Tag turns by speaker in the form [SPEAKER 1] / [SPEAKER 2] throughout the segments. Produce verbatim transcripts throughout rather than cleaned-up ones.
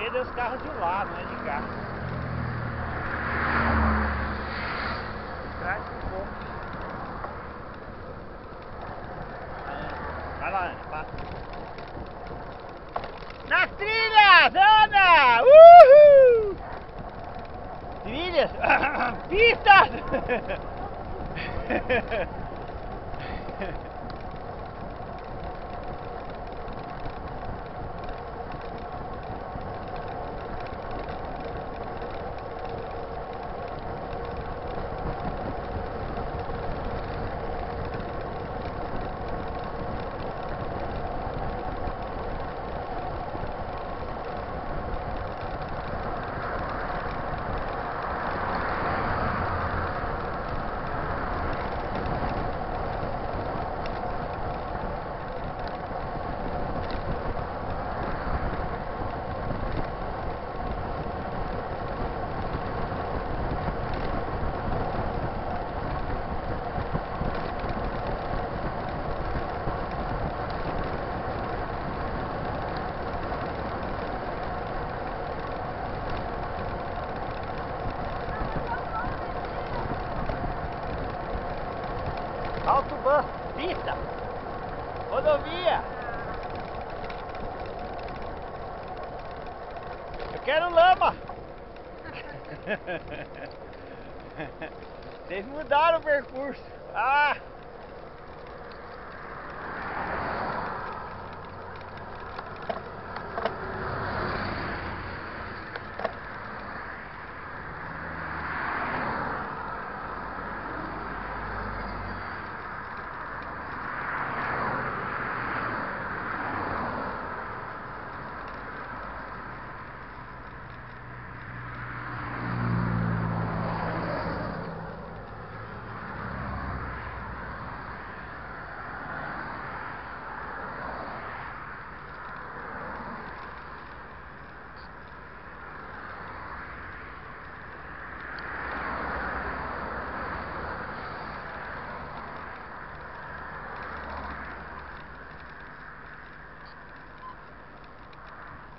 [SPEAKER 1] medo é os carros de lá, não é de cá. Traz um pouco. Vai lá, Ana, passa. Nas trilhas, Ana! Uhul! Trilhas! Pistas! Autobahn, pista, rodovia. Eu quero lama. Vocês mudaram o percurso. Ah!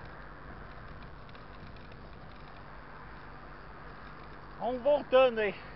[SPEAKER 1] Vamos voltando aí.